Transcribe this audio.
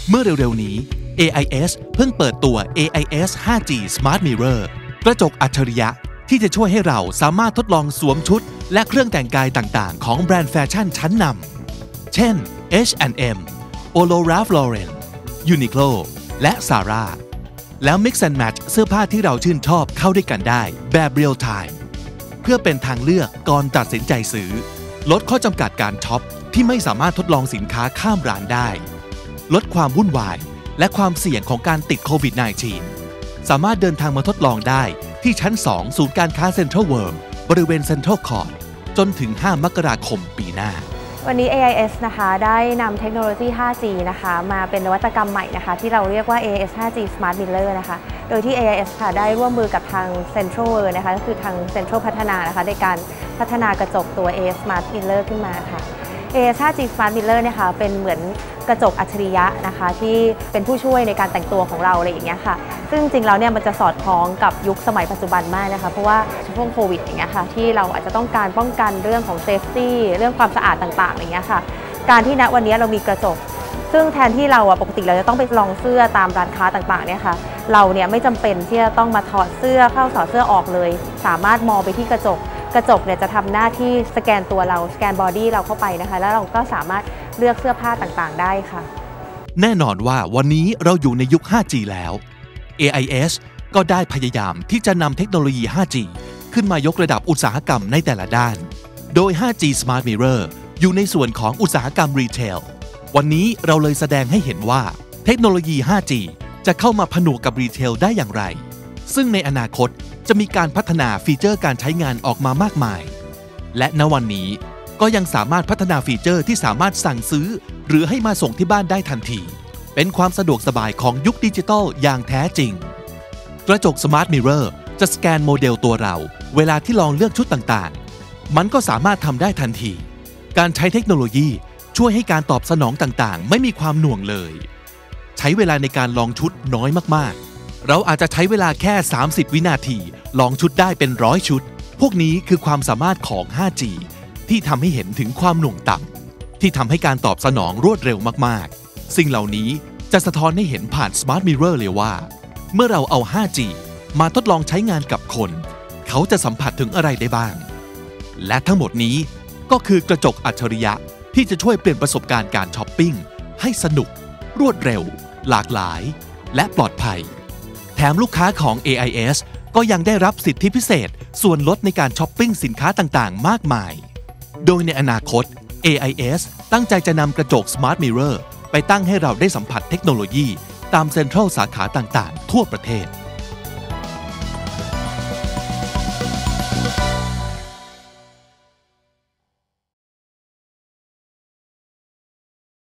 เมื่อเร็วๆนี้ AIS เพิ่งเปิดตัว AIS 5G Smart Mirror กระจกอัจฉริยะที่จะช่วยให้เราสามารถทดลองสวมชุดและเครื่องแต่งกายต่างๆของแบรนด์แฟชั่นชั้นนำเช่น H&M Polo Ralph Lauren Uniqlo และ Zara แล้ว Mix and Match เสื้อผ้าที่เราชื่นชอบเข้าด้วยกันได้แบบ Real Time เพื่อเป็นทางเลือกก่อนตัดสินใจซื้อลดข้อจำกัดการช็อปที่ไม่สามารถทดลองสินค้าข้ามร้านได้ลดความวุ่นวายและความเสี่ยงของการติดโควิด -19 สามารถเดินทางมาทดลองได้ที่ชั้น 2 ศูนย์การค้าเซ็นทรัลเวิลด์บริเวณเซ็นทรัลคอร์ทจนถึง 5 มกราคมปีหน้าวันนี้ AIS นะคะได้นำเทคโนโลยี 5G นะคะมาเป็นนวัตกรรมใหม่นะคะที่เราเรียกว่า AIS 5G Smart Mirror นะคะโดยที่ AIS ค่ะได้ร่วมมือกับทาง Central World นะคะก็คือทาง Central พัฒนานะคะในการพัฒนากระจกตัว AIS Smart Mirror ขึ้นมาค่ะ AIS 5G Smart Mirror เนี่ยค่ะเป็นเหมือนกระจกอัจฉริยะนะคะที่เป็นผู้ช่วยในการแต่งตัวของเราอะไรอย่างเงี้ยค่ะซึ่งจริงๆแล้วเนี่ยมันจะสอดคล้องกับยุคสมัยปัจจุบันมากนะคะเพราะว่าช่วงโควิดอย่างเงี้ยค่ะที่เราอาจจะต้องการป้องกันเรื่องของเซฟตี้เรื่องความสะอาดต่างๆอย่างเงี้ยค่ะการที่ณวันนี้เรามีกระจกซึ่งแทนที่เราปกติเราจะต้องไปลองเสื้อตามร้านค้าต่างๆเนี่ยค่ะเราเนี่ยไม่จำเป็นที่จะต้องมาถอดเสื้อเข้าถอดเสื้อออกเลยสามารถมองไปที่กระจกเนี่ยจะทำหน้าที่สแกนตัวเราสแกนบอดี้เราเข้าไปนะคะแล้วเราก็สามารถเลือกเสื้อผ้าต่างๆได้ค่ะแน่นอนว่าวันนี้เราอยู่ในยุค 5G แล้ว AIS ก็ได้พยายามที่จะนำเทคโนโลยี 5G ขึ้นมายกระดับอุตสาหกรรมในแต่ละด้านโดย 5G Smart Mirror อยู่ในส่วนของอุตสาหกรรมรีเทลวันนี้เราเลยแสดงให้เห็นว่าเทคโนโลยี 5G จะเข้ามาผนวกกับรีเทลได้อย่างไรซึ่งในอนาคตจะมีการพัฒนาฟีเจอร์การใช้งานออกมามากมายและณวันนี้ก็ยังสามารถพัฒนาฟีเจอร์ที่สามารถสั่งซื้อหรือให้มาส่งที่บ้านได้ทันทีเป็นความสะดวกสบายของยุคดิจิทัลอย่างแท้จริงกระจก Smart Mirror จะสแกนโมเดลตัวเราเวลาที่ลองเลือกชุดต่างๆมันก็สามารถทำได้ทันทีการใช้เทคโนโลยีช่วยให้การตอบสนองต่างๆไม่มีความหน่วงเลยใช้เวลาในการลองชุดน้อยมากๆเราอาจจะใช้เวลาแค่30วินาทีลองชุดได้เป็น100ชุดพวกนี้คือความสามารถของ 5G ที่ทำให้เห็นถึงความหน่วงต่ำที่ทำให้การตอบสนองรวดเร็วมากๆสิ่งเหล่านี้จะสะท้อนให้เห็นผ่าน Smart Mirror เลยว่าเมื่อเราเอา 5G มาทดลองใช้งานกับคนเขาจะสัมผัสถึงอะไรได้บ้างและทั้งหมดนี้ก็คือกระจกอัจฉริยะที่จะช่วยเปลี่ยนประสบการณ์การช้อปปิ้งให้สนุกรวดเร็วหลากหลายและปลอดภัยแถมลูกค้าของ AIS ก็ยังได้รับสิทธิพิเศษส่วนลดในการช้อปปิ้งสินค้าต่างๆมากมายโดยในอนาคต AIS ตั้งใจจะนำกระจก Smart Mirror ไปตั้งให้เราได้สัมผัสเทคโนโลยีตามเซ็นทรัลสาขาต่างๆทั่วประเทศ